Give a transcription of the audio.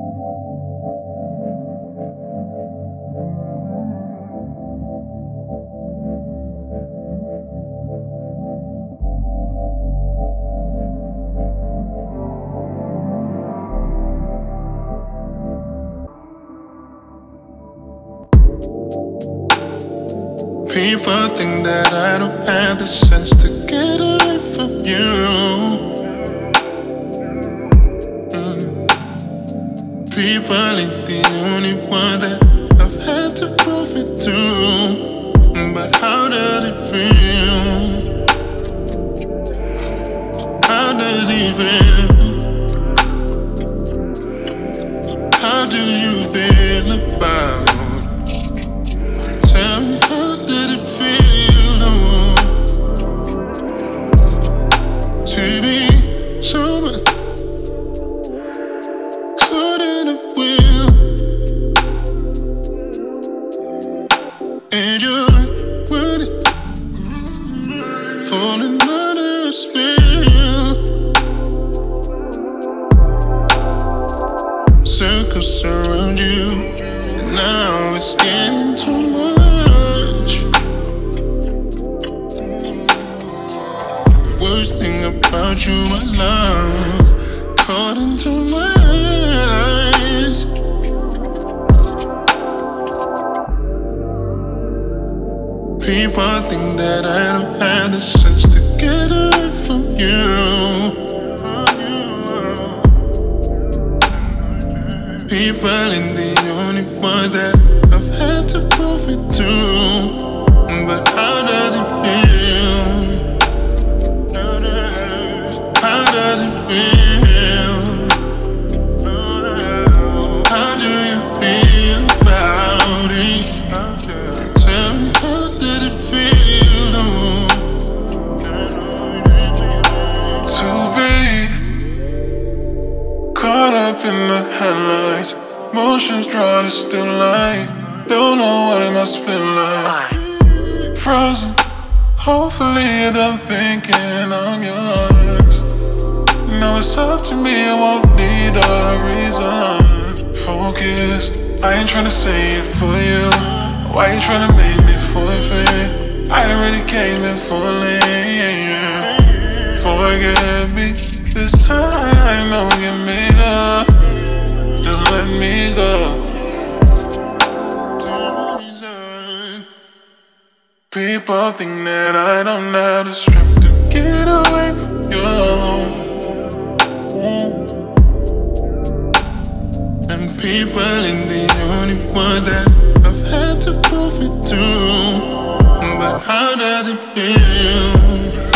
People think that I don't have the sense to get away from you. People ain't the only one that I've had to prove it to. But how does it feel? How does it feel? How do you feel about? Tell me, how did it feel to be sober? Couldn't have will, and you're running, falling under a spell. Circles surround you, and now it's getting too much. The worst thing about you, my love, caught into my eyes. People think that I don't have the sense to get away from you. People ain't the only ones that I've had to prove it to. But how does it feel? How does it feel? How do you feel about it? Tell me, how did it feel to be caught up in the headlights? Motions drawn to still light. Don't know what it must feel like. Frozen. Hopefully you're done thinking I'm yours. Now it's up to me, I won't need a reason. Focus, I ain't tryna say it for you. Why you tryna make me forfeit? I already came in fully. Forgive me, this time I know you made up. Just let me go. People think that I don't have the strength to get away from you. And people ain't the only ones that I've had to prove it to. But how does it feel?